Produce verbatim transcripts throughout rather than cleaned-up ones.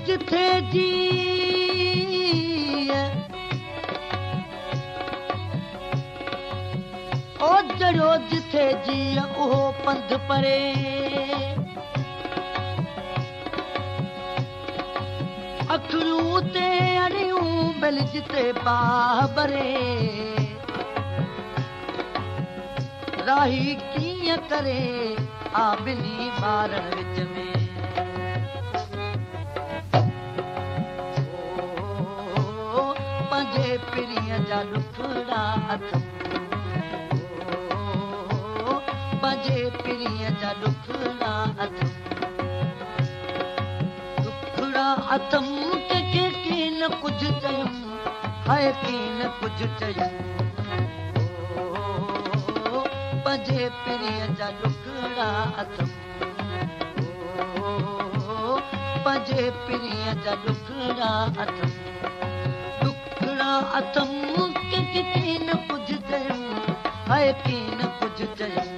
जिथे जी ओ जड़ो जिथे जी उहो पंध परे अखरू ते अड़ियूं बेल जिते बाह बरे राही कीअं करे आ ॿिन्ही ॿारनि विच में पंहिंजे पिरीअ जा ॾुखड़ा अथमि पंहिंजे पिरीअ जा ॾुखड़ा अथमि ॾुखड़ा अथमि कंहिंखे कीन कुझु चयुमि हाय कीन कुझु चयुमि पंहिंजे पिरीअ जा ॾुखड़ा अथमि पंहिंजे पिरीअ जा ॾुखड़ा अथमि ॾुखड़ा अथमि कंहिंखे कीन कुझु चयुमि हाय कीन कुझु चयुमि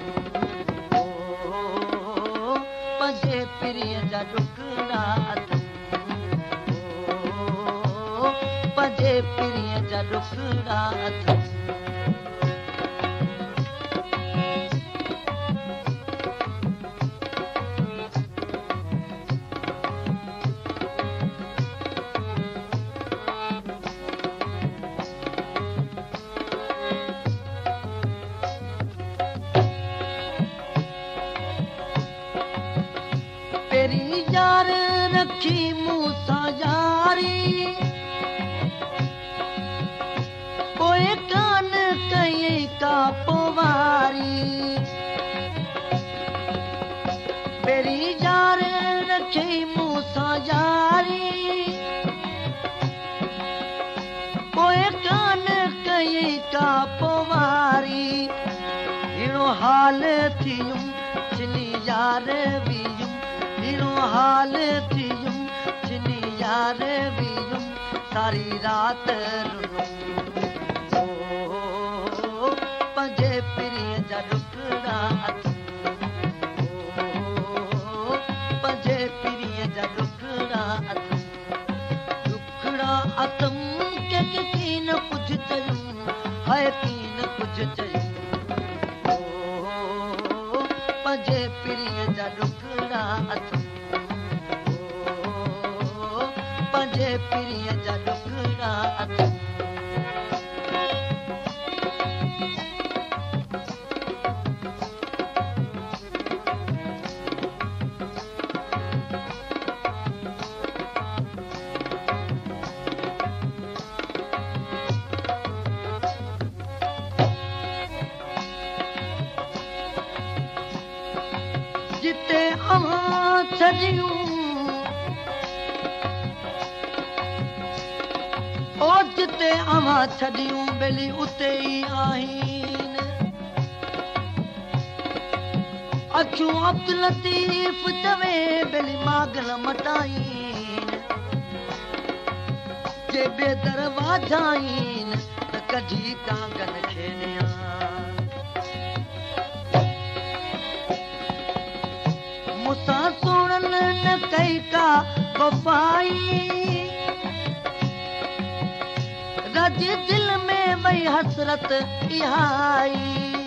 पंहिंजे पिरीअ जा ॾुखड़ा अथमि पंहिंजे पिरीअ जा ॾुखड़ा अथमि तेरी यार रखी मूंसां यारी पोइ कान कयईं का पोवारी तेरी यार रखी मूंसां यारी पोइ कान कयईं का पोवारी अहिड़ो हाल थियुमि जिनी यार वियुमि हाल थियुम जिनी यार वियुम सारी रात रुनुम ओ पंहिंजे पिरीअ जा ॾुखड़ा अथमि पंहिंजे पिरीअ जा ॾुखड़ा अथमि ॾुखड़ा अथमि कंहिंखे कीन कुझु चयुमि हाय कीन कुझु चयुमि पंहिंजे पिरीअ जा ॾुखड़ा अथमि पंहिंजे पिरीअ जा ॾुखड़ा अथमि जिते अवां छॾियूं ओ जिते अवां छॾियूं बेली उते ई आहिनि अखियूं अब्दुल लतीफ़ चवे बेली मागल मटाइनि जे बेदरवाजा आहिनि त कढी कांगन खे निया मूंसां सुणनि न कई का वफ़ाई रज दिल में वही हसरत इहाई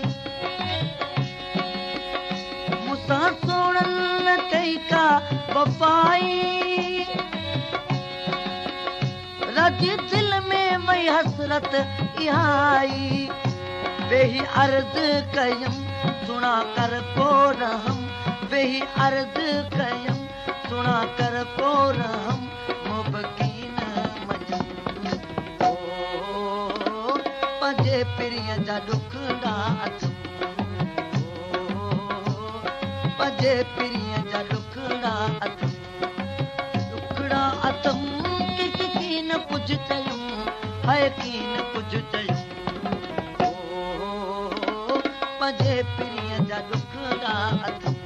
मूंसां सुणनि न कई का वफ़ाई रज दिल में वही हसरत इहाई वेही अर्ज़ कयमि सुणा कर को रहम वेही अर्ज़ कयमि सुणा कर को रहम मुबकीन मजम ओ पंहिंजे पिरीअ जा ॾुखड़ा अथमि पंहिंजे पिरीअ जा ॾुखड़ा अथमि ॾुखड़ा अथमि कंहिंखे कीन कुझु चयुमि हाय कीन कुझु चयुमि पंहिंजे पिरीअ जा ॾुखड़ा अथमि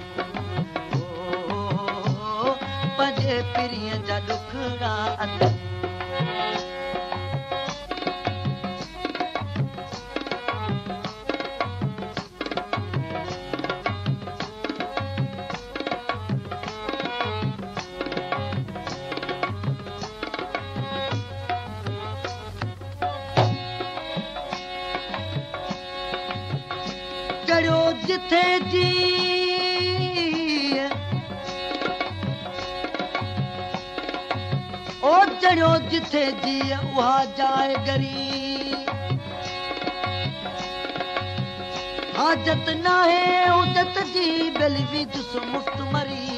पंहिंजे पिरीअ जा ॾुखड़ा अथमि जिथे जी ओ चढ़ियो जिथे जी उहा जाए गरी हाजत नाहे उजत जी बेलवी जुस मुफ्त मरी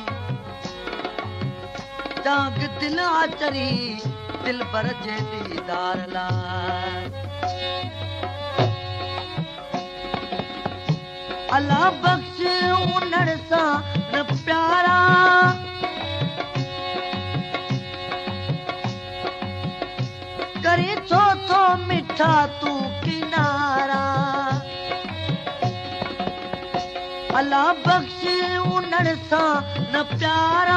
जाग दिल आचरी दिल भर जे दीदार लाइ अल्लाह बख्श उन्हण सां न प्यारा करे छो थो मिठा तूं किनारा अल्लाह बख्श उन्हण सां न प्यारा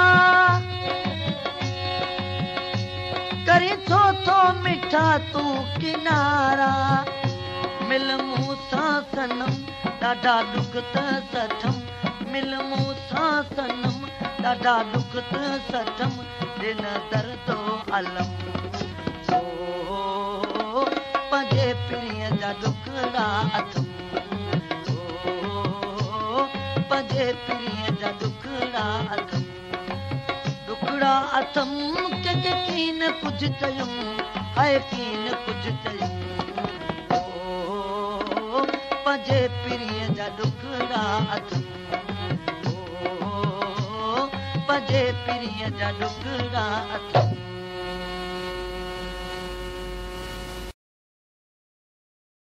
करे छो थो मिठा तूं किनारा मिल मूं सां सनम ॾाढा ॾुख त सठम मिल मूं सां सनम ॾाढा ॾुख त सठम दिन दर्दो अलम ओ पंहिंजे पीढ़ीअ जा ॾुखड़ा अथम ओ पंहिंजे पीढ़ीअ जा ॾुखड़ा अथम ॾुखड़ा अथम कंहिंखे कीन कुझु चयुम हाय कीन कुझु चयुम पंहिंजे पीढ़ीअ जा ॾुखड़ा अथम ओ पंहिंजे पीढ़ीअ जा ॾुखड़ा अथम